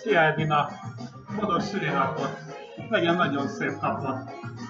Szia Edina! Boldog szülinapot! Legyen nagyon szép napot!